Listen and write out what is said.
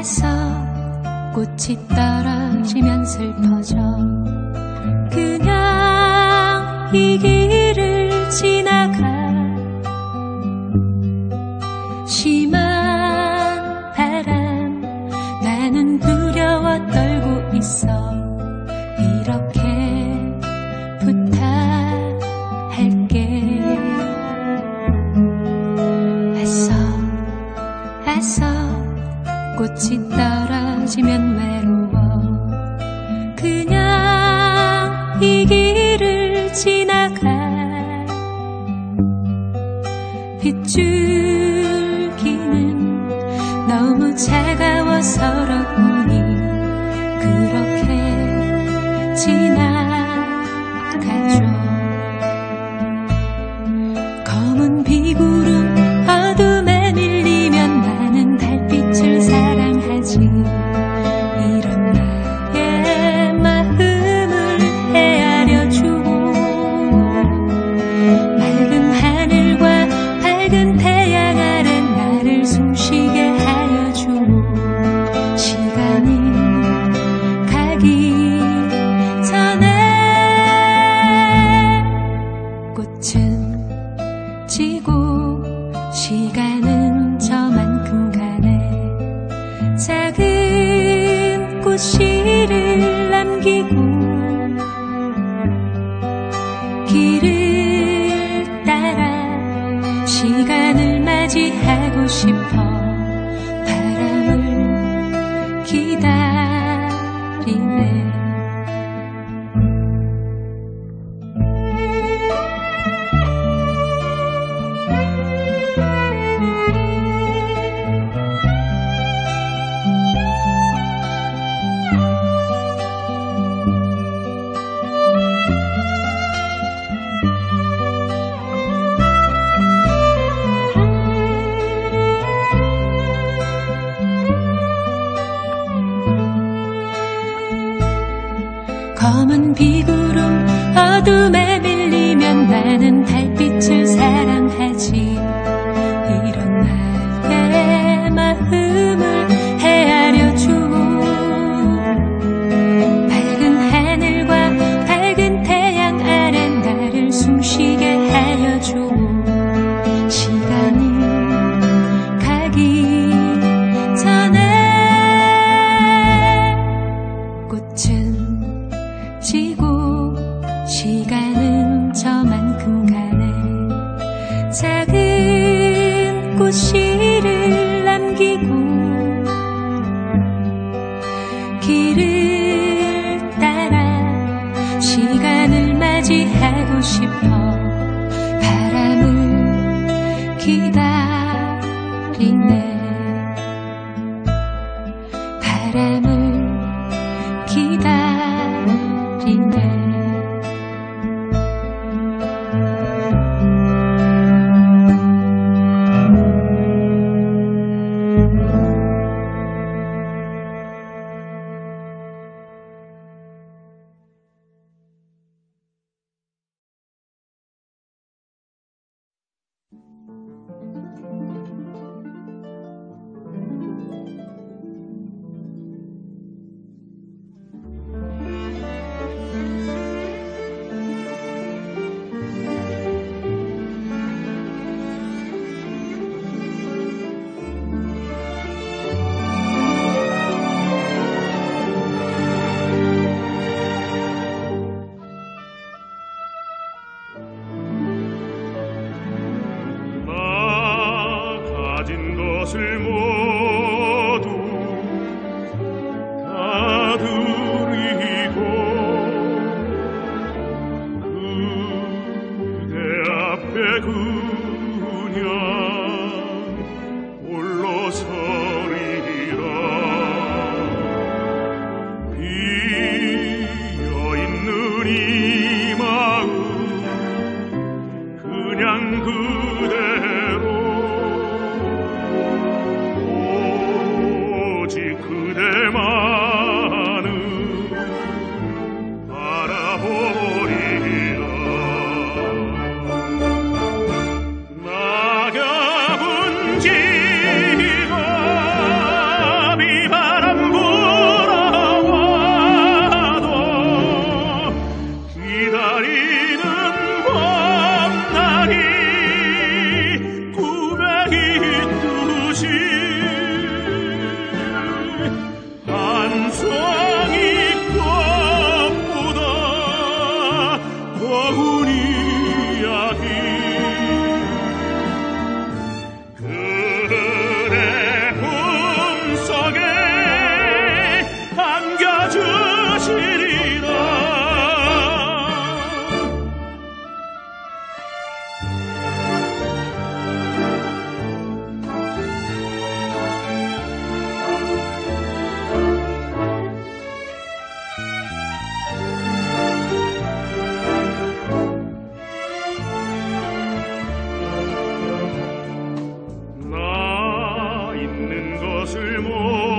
애써 꽃이 떨어지면 슬퍼져. 그냥 이 길을 지나가. 심한 바람 나는 두려워 떨고 있어. 이렇게 부탁할게. 애써 꽃이 떨어지면 외로워. 그냥 이 길을 지나가. 빗줄기는 너무 차가워 서러우니 그렇게 지나가죠. 검은 비구름 어둠에 밀리면 나는 달빛을 사랑하지. 이런 나의 마음을 헤아려주고 맑은 하늘과 밝은 태양 아래 나를 숨쉬게 하여주고 시간이 가기 전에 꽃은 지고 시간은 저만큼 가네. 작은 꽃씨를 남기고 길을 따라 시간을 맞이하고 싶어. 바람을 기다리네. 검은 비구름 어둠에 밀리면 나는 달빛을 사랑하지. 이런 나의 마음을 헤아려주고 밝은 하늘과 밝은 태양 아래 나를 숨쉬게 하여주고 시간이 가기 전에 꽃은 지고 시간은 저만큼 가네. 작은 꽃씨를 남기고 길을 따라 시간을 맞이하고 싶어. 바람을 기다리네. 바람을 기다리네. 것을 모두